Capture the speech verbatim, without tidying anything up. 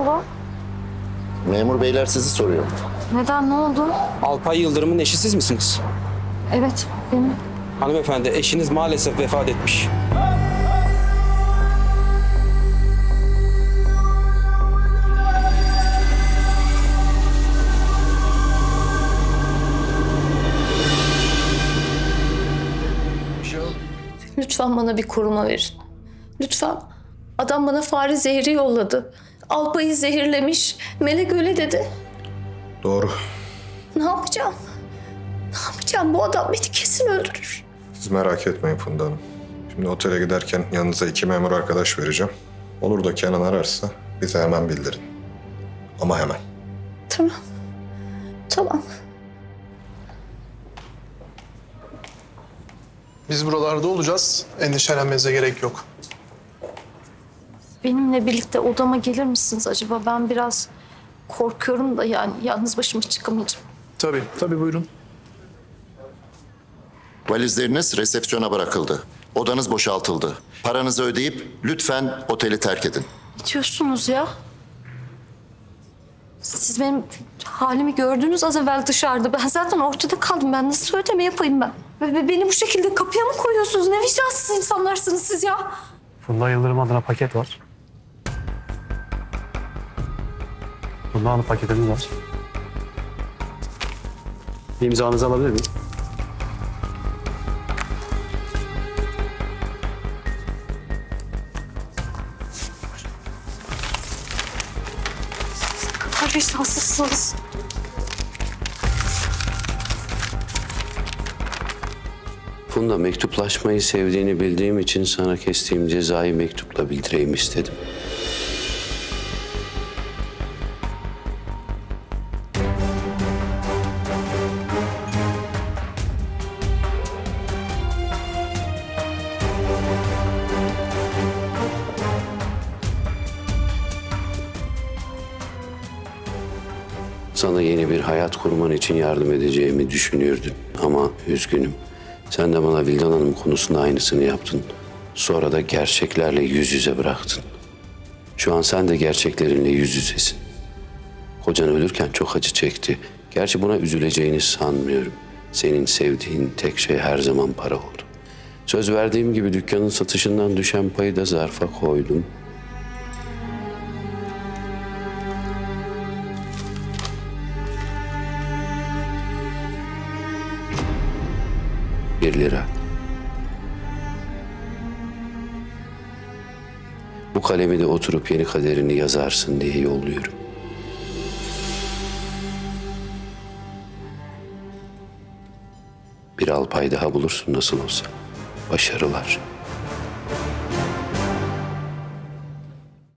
acaba? Memur beyler sizi soruyor. Neden, ne oldu? Alpay Yıldırım'ın eşi siz misiniz? Evet, benim. Hanımefendi, eşiniz maalesef vefat etmiş. Lütfen bana bir koruma verin. Lütfen. Adam bana fare zehri yolladı. Alpay'ı zehirlemiş. Melek öyle dedi. Doğru. Ne yapacağım? Ne yapacağım? Bu adam beni kesin öldürür. Siz merak etmeyin Funda Hanım. Şimdi otele giderken yanınıza iki memur arkadaş vereceğim. Olur da Kenan ararsa bize hemen bildirin. Ama hemen. Tamam. Tamam. Biz buralarda olacağız. Endişelenmenize gerek yok. Benimle birlikte odama gelir misiniz acaba? Ben biraz korkuyorum da yani yalnız başıma çıkamayacağım. Tabii, tabii buyurun. Valizleriniz resepsiyona bırakıldı. Odanız boşaltıldı. Paranızı ödeyip lütfen oteli terk edin. Ne diyorsunuz ya? Siz benim halimi gördünüz az evvel dışarıda. Ben zaten ortada kaldım. Ben nasıl ödeme yapayım ben? Ve beni bu şekilde kapıya mı koyuyorsunuz? Ne vicdansız insanlarsınız siz ya? Funda Yıldırım adına paket var. Funda Hanım paketimiz var. Bir imzanızı alabilir miyim? Ne kadar vicdansızsınız. Funda, mektuplaşmayı sevdiğini bildiğim için sana kestiğim cezayı mektupla bildireyim istedim. Sana yeni bir hayat kurman için yardım edeceğimi düşünürdün ama üzgünüm. Sen de bana Vildan Hanım konusunda aynısını yaptın. Sonra da gerçeklerle yüz yüze bıraktın. Şu an sen de gerçeklerinle yüz yüzesin. Kocan ölürken çok acı çekti. Gerçi buna üzüleceğini sanmıyorum. Senin sevdiğin tek şey her zaman para oldu. Söz verdiğim gibi dükkanın satışından düşen payı da zarfa koydum. Bir lira. Bu kalemi de oturup yeni kaderini yazarsın diye yolluyorum. Bir Alpay daha bulursun nasıl olsa. Başarılar.